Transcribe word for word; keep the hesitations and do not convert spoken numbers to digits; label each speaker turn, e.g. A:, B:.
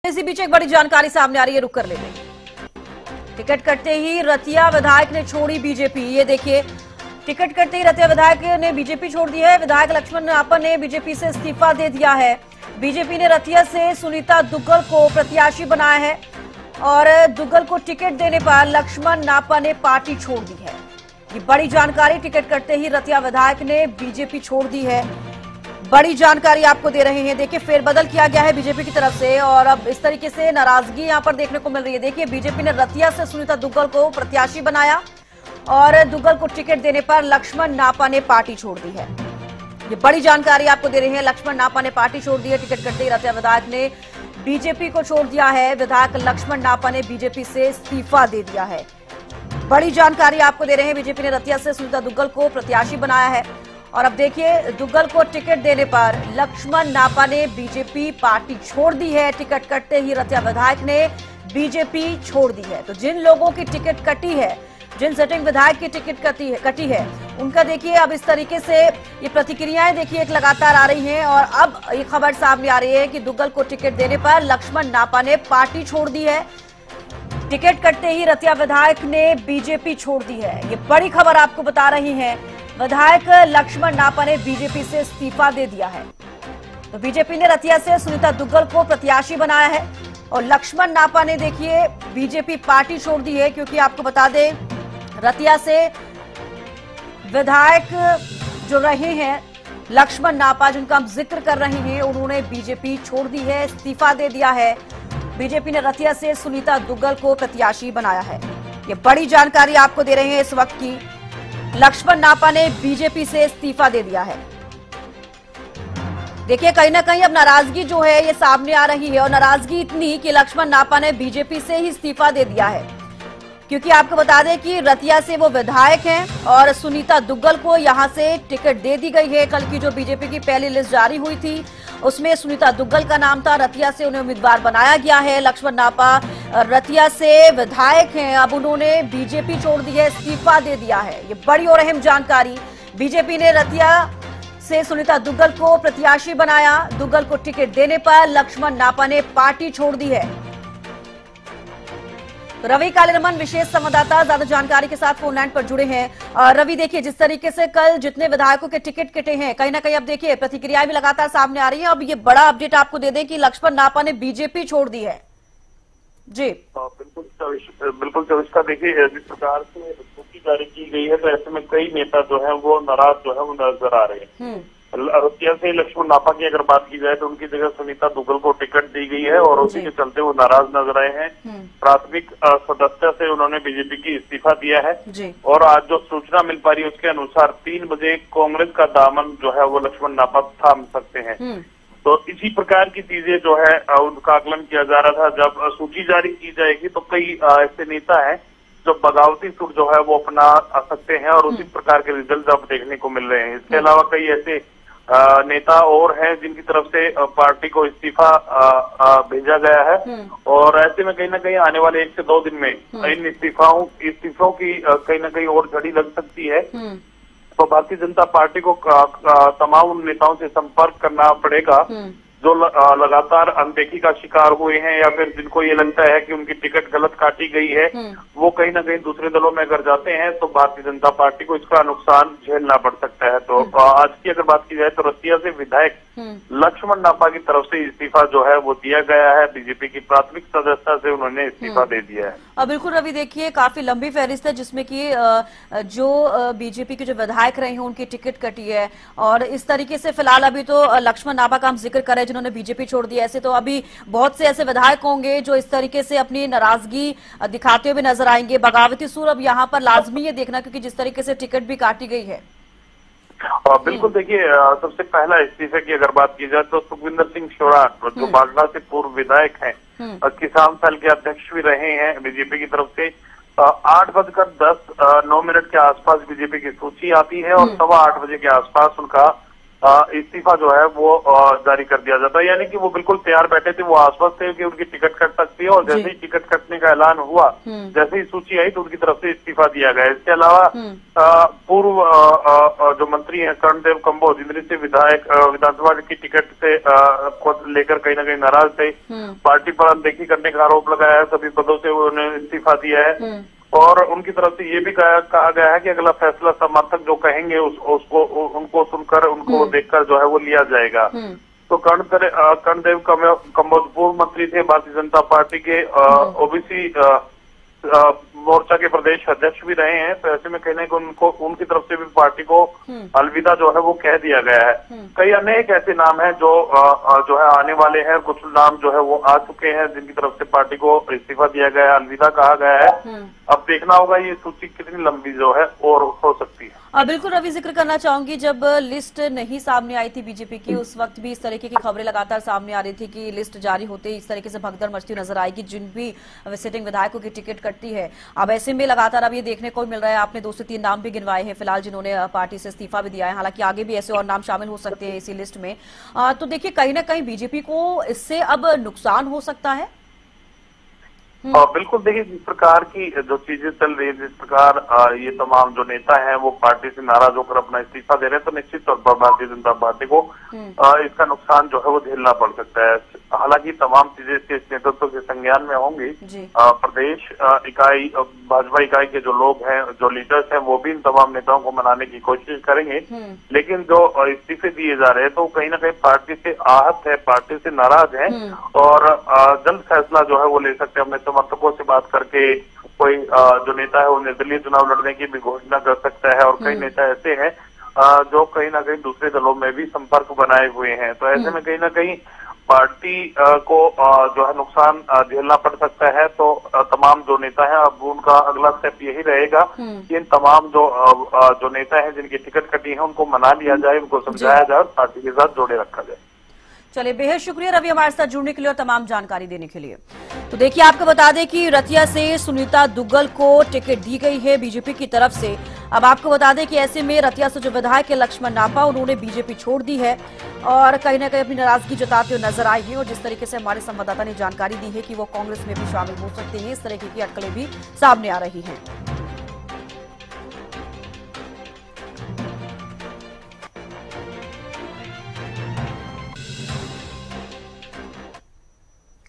A: इसी बीच एक बड़ी जानकारी सामने आ रही है, रुक कर ले लें। टिकट कटते ही रतिया विधायक ने छोड़ी बीजेपी। ये देखिए, टिकट कटते ही रतिया विधायक ने बीजेपी छोड़ दी है। विधायक लक्ष्मण नापा ने बीजेपी से इस्तीफा दे दिया है। बीजेपी ने रतिया से सुनीता दुग्गल को प्रत्याशी बनाया है और दुग्गल को टिकट देने पर लक्ष्मण नापा ने पार्टी छोड़ दी है। ये बड़ी जानकारी, टिकट कटते ही रतिया विधायक ने बीजेपी छोड़ दी है। बड़ी जानकारी आपको दे रहे हैं। देखिए, फेरबदल किया गया है बीजेपी की तरफ से और अब इस तरीके से नाराजगी यहां पर देखने को मिल रही है। देखिए, बीजेपी ने रतिया से सुनीता दुग्गल को प्रत्याशी बनाया और दुग्गल को टिकट देने पर लक्ष्मण नापा ने पार्टी छोड़ दी है। ये बड़ी जानकारी आपको दे रही है। लक्ष्मण नापा ने पार्टी छोड़ दी है। टिकट कटते ही रतिया विधायक ने बीजेपी को छोड़ दिया है। विधायक लक्ष्मण नापा ने बीजेपी से इस्तीफा दे दिया है। बड़ी जानकारी आपको दे रहे हैं। बीजेपी ने रतिया से सुनीता दुग्गल को प्रत्याशी बनाया है और अब देखिए, दुग्गल को टिकट देने पर लक्ष्मण नापा ने बीजेपी पार्टी छोड़ दी है। टिकट कटते ही रतिया विधायक ने बीजेपी छोड़ दी है। तो जिन लोगों की टिकट कटी है, जिन सिटिंग विधायक की टिकट कटी है कटी है उनका देखिए अब इस तरीके से ये प्रतिक्रियाएं देखिए एक लगातार आ रही हैं और अब ये खबर सामने आ रही है कि दुग्गल को टिकट देने पर लक्ष्मण नापा ने पार्टी छोड़ दी है। टिकट कटते ही रतिया विधायक ने बीजेपी छोड़ दी है। ये बड़ी खबर आपको बता रही है। विधायक लक्ष्मण नापा ने बीजेपी से इस्तीफा दे दिया है। तो बीजेपी ने रतिया से सुनीता दुग्गल को प्रत्याशी बनाया है और लक्ष्मण नापा ने देखिए बीजेपी पार्टी छोड़ दी है, क्योंकि आपको बता दें रतिया से विधायक जो रहे हैं लक्ष्मण नापा, जिनका हम जिक्र कर रहे हैं, उन्होंने बीजेपी छोड़ दी है, इस्तीफा दे दिया है। बीजेपी ने रतिया से सुनीता दुग्गल को प्रत्याशी बनाया है। ये बड़ी जानकारी आपको दे रहे हैं इस वक्त की। लक्ष्मण नापा ने बीजेपी से इस्तीफा दे दिया है। देखिए, कहीं ना कहीं अब नाराजगी जो है ये सामने आ रही है और नाराजगी इतनी कि लक्ष्मण नापा ने बीजेपी से ही इस्तीफा दे दिया है, क्योंकि आपको बता दें कि रतिया से वो विधायक हैं और सुनीता दुग्गल को यहां से टिकट दे दी गई है। कल की जो बीजेपी की पहली लिस्ट जारी हुई थी उसमें सुनीता दुग्गल का नाम था। रतिया से उन्हें उम्मीदवार बनाया गया है। लक्ष्मण नापा रतिया से विधायक हैं, अब उन्होंने बीजेपी छोड़ दी है, इस्तीफा दे दिया है। ये बड़ी और अहम जानकारी। बीजेपी ने रतिया से सुनीता दुग्गल को प्रत्याशी बनाया। दुग्गल को टिकट देने पर लक्ष्मण नापा ने पार्टी छोड़ दी है। तो रवि कालेरमन विशेष संवाददाता ज्यादा जानकारी के साथ फोन लाइन पर जुड़े हैं। और रवि, देखिए, जिस तरीके से कल जितने विधायकों के टिकट कटे हैं, कहीं ना कहीं अब देखिए प्रतिक्रियाएं भी लगातार सामने आ रही हैं। अब ये बड़ा अपडेट आपको दे दें कि लक्ष्मण नापा ने बीजेपी छोड़ दी है। जी
B: बिल्कुल बिल्कुल चविष्टा, देखिए जिस प्रकार से सूची जारी की गई है तो ऐसे में कई नेता जो है वो नाराज जो है वो नजर आ रहे हैं। रतिया से लक्ष्मण नापा की अगर बात की जाए तो उनकी जगह सुनीता दुग्गल को टिकट दी गई है और उसी के चलते वो नाराज नजर आए हैं। प्राथमिक सदस्य से उन्होंने बीजेपी की इस्तीफा दिया है और आज जो सूचना मिल पा रही है उसके अनुसार तीन बजे कांग्रेस का दामन जो है वो लक्ष्मण नापा थाम सकते हैं। तो इसी प्रकार की चीजें जो है उनका आकलन किया जा रहा था। जब सूची जारी की जाएगी तो कई ऐसे नेता हैं जो बगावती सुर जो है वो अपना सकते हैं और उसी प्रकार के रिजल्ट अब देखने को मिल रहे हैं। इसके अलावा कई ऐसे नेता और हैं जिनकी तरफ से पार्टी को इस्तीफा भेजा गया है और ऐसे में कहीं ना कहीं आने वाले एक से दो दिन में इन इस्तीफाओं इस्तीफों की कहीं ना कहीं और झड़ी लग सकती है। तो भारतीय जनता पार्टी को तमाम नेताओं से संपर्क करना पड़ेगा जो लगातार अनदेखी का शिकार हुए हैं या फिर जिनको ये लगता है कि उनकी टिकट गलत काटी गई है, वो कहीं ना कहीं दूसरे दलों में अगर जाते हैं तो भारतीय जनता पार्टी को इसका नुकसान झेलना पड़ सकता है। तो आज की अगर बात की जाए तो रतिया से विधायक लक्ष्मण नापा की तरफ से इस्तीफा जो है वो दिया गया है। बीजेपी की प्राथमिक सदस्यता से उन्होंने इस्तीफा दे दिया है।
A: बिल्कुल रवि, देखिए काफी लंबी फहरिस्त है जिसमें कि जो बीजेपी के जो विधायक रहे हैं उनकी टिकट कटी है और इस तरीके से फिलहाल अभी तो लक्ष्मण नापा का हम जिक्र करें जिन्होंने बीजेपी छोड़ दी। ऐसे तो अभी बहुत से ऐसे विधायक होंगे जो इस तरीके से अपनी नाराजगी दिखाते हुए नजर आएंगे। बगावती सुर अब यहाँ पर लाजमी है देखना, क्योंकि जिस तरीके से टिकट भी काटी गई है।
B: बिल्कुल, देखिए सबसे पहला इस्तीफे की अगर बात की जाए तो सुखविंदर सिंह शोराट जो बागड़ा से पूर्व विधायक हैं, किसान सेल के अध्यक्ष भी रहे हैं बीजेपी की तरफ से, आठ बजकर दस नौ मिनट के आसपास बीजेपी की सूची आती है और सवा आठ बजे के आसपास उनका इस्तीफा जो है वो जारी कर दिया जाता है। यानी कि वो बिल्कुल तैयार बैठे थे, वो आश्वस्त थे कि उनकी टिकट कट सकती है और जैसे ही टिकट कटने का ऐलान हुआ, जैसे ही सूची आई तो उनकी तरफ से इस्तीफा दिया गया। इसके अलावा पूर्व जो मंत्री हैं कर्णदेव कंबोज, इंद्री से विधायक विधानसभा की टिकट से को लेकर कहीं ना कहीं नाराज थे, पार्टी पर अनदेखी करने का आरोप लगाया है, सभी पदों से उन्होंने इस्तीफा दिया है और उनकी तरफ से ये भी कहा, कहा गया है कि अगला फैसला समर्थक जो कहेंगे उस, उसको उनको सुनकर उनको देखकर जो है वो लिया जाएगा। तो कर्णदेव कंबोज पूर्व मंत्री थे, भारतीय जनता पार्टी के ओबीसी मोर्चा के प्रदेश अध्यक्ष भी रहे हैं। तो ऐसे में कहने को उनको उनकी तरफ से भी पार्टी को अलविदा जो है वो कह दिया गया है। कई अनेक ऐसे नाम हैं जो जो है आने वाले हैं, कुछ नाम जो है वो आ चुके हैं जिनकी तरफ से पार्टी को इस्तीफा दिया गया है, अलविदा कहा गया है। अब देखना होगा ये सूची कितनी लंबी जो है और हो सकती है।
A: आ, बिल्कुल रवि, जिक्र करना चाहूंगी जब लिस्ट नहीं सामने आई थी बीजेपी की, उस वक्त भी इस तरीके की खबरें लगातार सामने आ रही थी कि लिस्ट जारी होते इस तरीके से भगदड़ मचती नजर आएगी जिन भी सिटिंग विधायकों की टिकट कटती है। अब ऐसे में लगातार अब ये देखने को मिल रहा है, आपने दो से तीन नाम भी गिनवाए हैं फिलहाल जिन्होंने पार्टी से इस्तीफा भी दिया है, हालांकि आगे भी ऐसे और नाम शामिल हो सकते हैं इसी लिस्ट में। आ, तो देखिए कहीं ना कहीं बीजेपी को इससे अब नुकसान हो सकता है।
B: और बिल्कुल देखिए, जिस प्रकार की जो चीजें चल रही है, जिस प्रकार ये तमाम जो नेता हैं वो पार्टी से नाराज होकर अपना इस्तीफा दे रहे हैं, तो निश्चित तौर पर भारतीय जनता पार्टी को इसका नुकसान जो है वो झेलना पड़ सकता है। हालांकि तमाम चीजें इसके नेतृत्व के संज्ञान में होंगी। प्रदेश इकाई भाजपा इकाई के जो लोग हैं, जो लीडर्स हैं, वो भी इन तमाम नेताओं को मनाने की कोशिश करेंगे, लेकिन जो इस्तीफे दिए जा रहे हैं तो कहीं ना कहीं पार्टी से आहत है, पार्टी से नाराज है और जल्द फैसला जो है वो ले सकते हैं। अपने समर्थकों से बात करके कोई जो नेता है वो निर्दलीय चुनाव लड़ने की भी घोषणा कर सकता है और कई नेता ऐसे हैं जो कहीं ना कहीं दूसरे दलों में भी संपर्क बनाए हुए हैं। तो ऐसे में कहीं ना कहीं पार्टी को जो है नुकसान झेलना पड़ सकता है। तो तमाम जो नेता हैं अब उनका अगला स्टेप यही रहेगा कि इन तमाम जो जो नेता हैं जिनकी टिकट कटी है उनको मना लिया जाए, उनको समझाया जाए और पार्टी के साथ जोड़े रखा जाए।
A: चलिए, बेहद शुक्रिया रवि हमारे साथ जुड़ने के लिए और तमाम जानकारी देने के लिए। तो देखिए, आपको बता दें कि रतिया से सुनीता दुग्गल को टिकट दी गई है बीजेपी की तरफ से। अब आपको बता दें कि ऐसे में रतिया से जो विधायक है लक्ष्मण नापा, उन्होंने बीजेपी छोड़ दी है और कहीं ना कहीं अपनी नाराजगी जताते हुए नजर आए हैं। और जिस तरीके से हमारे संवाददाता ने जानकारी दी है कि वो कांग्रेस में भी शामिल हो सकते हैं, इस तरीके की अटकलें भी सामने आ रही हैं।